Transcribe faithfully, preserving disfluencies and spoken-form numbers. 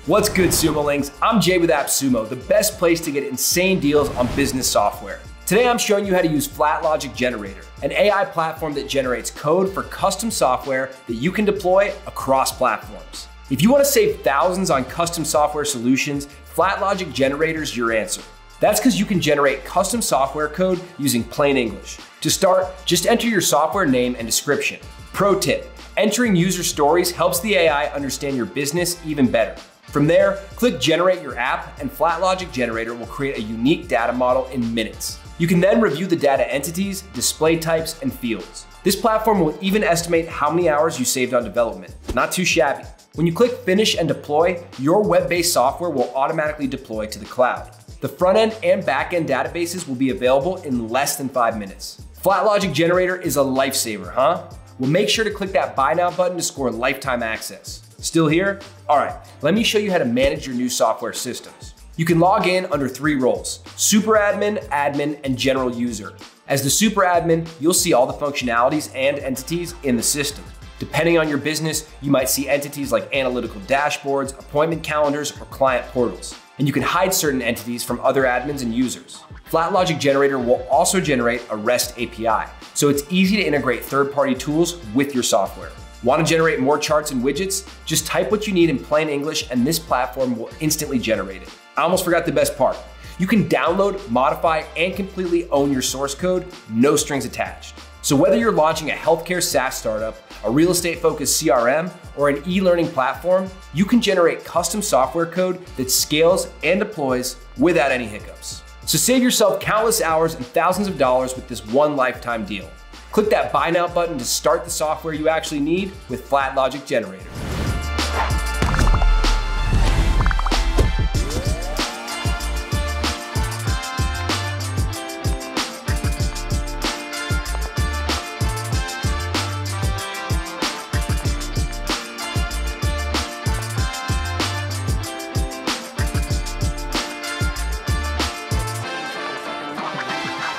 What's good, Sumolings? I'm Jay with AppSumo, the best place to get insane deals on business software. Today I'm showing you how to use Flatlogic Generator, an A I platform that generates code for custom software that you can deploy across platforms. If you want to save thousands on custom software solutions, Flatlogic Generator is your answer. That's because you can generate custom software code using plain English. To start, just enter your software name and description. Pro tip, entering user stories helps the A I understand your business even better. From there, click Generate Your App, and Flatlogic Generator will create a unique data model in minutes. You can then review the data entities, display types, and fields. This platform will even estimate how many hours you saved on development. Not too shabby. When you click Finish and Deploy, your web-based software will automatically deploy to the cloud. The front-end and back-end databases will be available in less than five minutes. Flatlogic Generator is a lifesaver, huh? Well, make sure to click that Buy Now button to score lifetime access. Still here? All right, let me show you how to manage your new software systems. You can log in under three roles: super admin, admin, and general user. As the super admin, you'll see all the functionalities and entities in the system. Depending on your business, you might see entities like analytical dashboards, appointment calendars, or client portals. And you can hide certain entities from other admins and users. Flatlogic Generator will also generate a REST A P I, so it's easy to integrate third-party tools with your software. Want to generate more charts and widgets? Just type what you need in plain English and this platform will instantly generate it. I almost forgot the best part. You can download, modify, and completely own your source code, no strings attached. So whether you're launching a healthcare SaaS startup, a real estate-focused C R M, or an e-learning platform, you can generate custom software code that scales and deploys without any hiccups. So save yourself countless hours and thousands of dollars with this one lifetime deal. Click that Buy Now button to start the software you actually need with Flatlogic Generator.